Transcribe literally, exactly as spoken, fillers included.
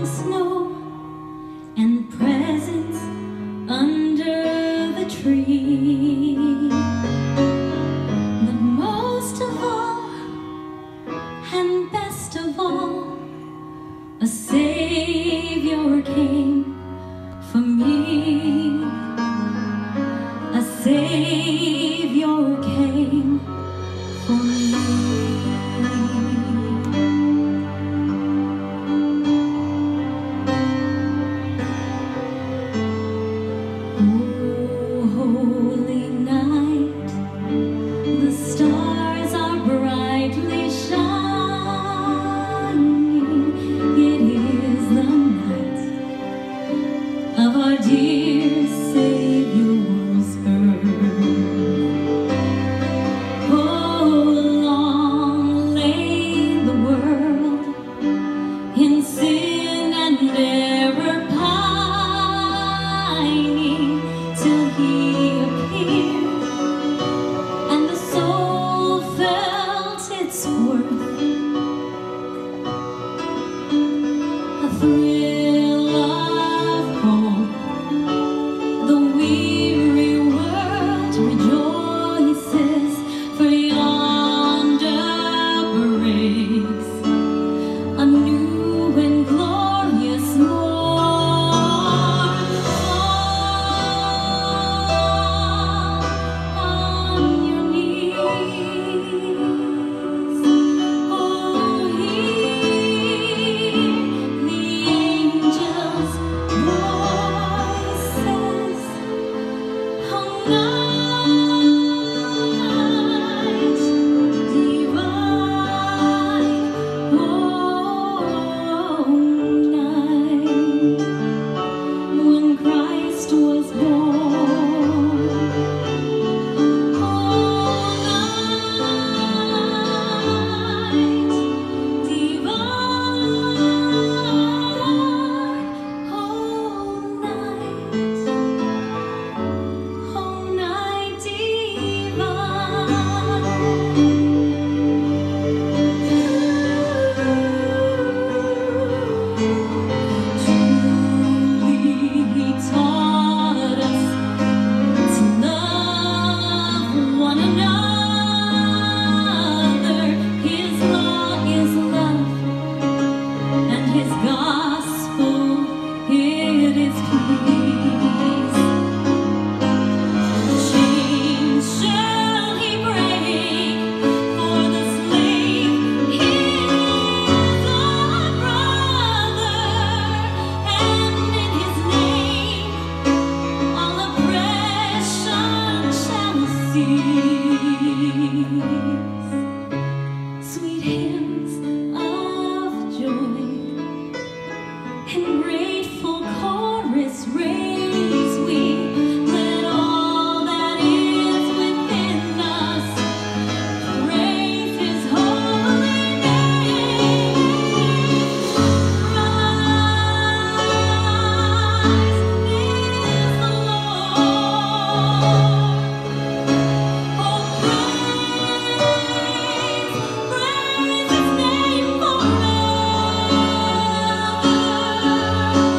falling snow and presents under the tree. But most of all, and best of all, a Savior came for me. A Savior came for me. Oh, holy night, the stars are brightly shining. It is the night of our dear Savior's birth. Oh, long lay the world in sin and error pining, till He appeared and the soul felt its worth. A thrill of hope, the weary world rejoices, for yonder breaks a new and glorious morn. Fall on your knees, oh, hear the angels' voices. Oh, night divine, oh, night when Christ was born. Oh, night divine, oh, night. Oh, night divine. Truly He taught us to love one another. His law is love, and His gospel it is peace. Chains shall He break for the slave. He is our brother, and in His name all oppression shall cease. Sweet hymns of joy and grateful chorus raise we. Let all that is within us praise His holy name. Rise is the Lord. Oh, praise, praise His name forever.